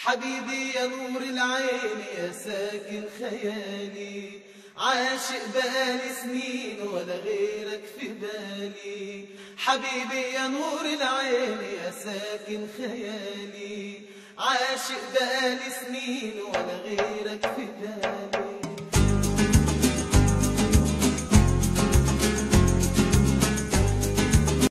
حبيبي يا نور العين يا ساكن خيالي، عاشق بقالي سنين ولا غيرك في بالي. حبيبي يا نور العين يا ساكن خيالي، عاشق بقالي سنين ولا غيرك في بالي.